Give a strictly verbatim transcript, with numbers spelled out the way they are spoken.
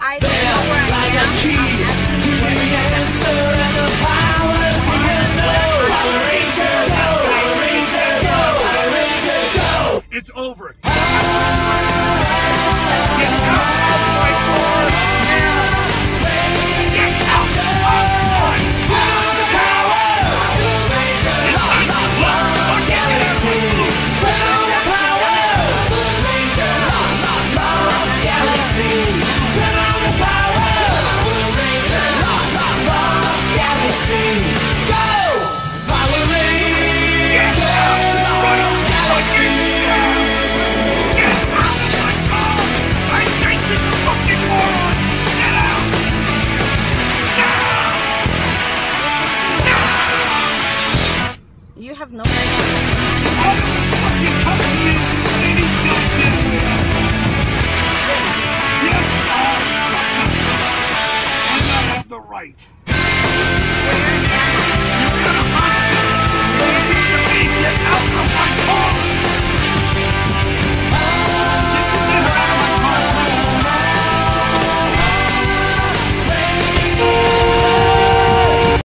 I know where I lies a am. key to the answer and the power to know. Power Rangers, Power Rangers, Power Rangers, go! It's over. You have no the right.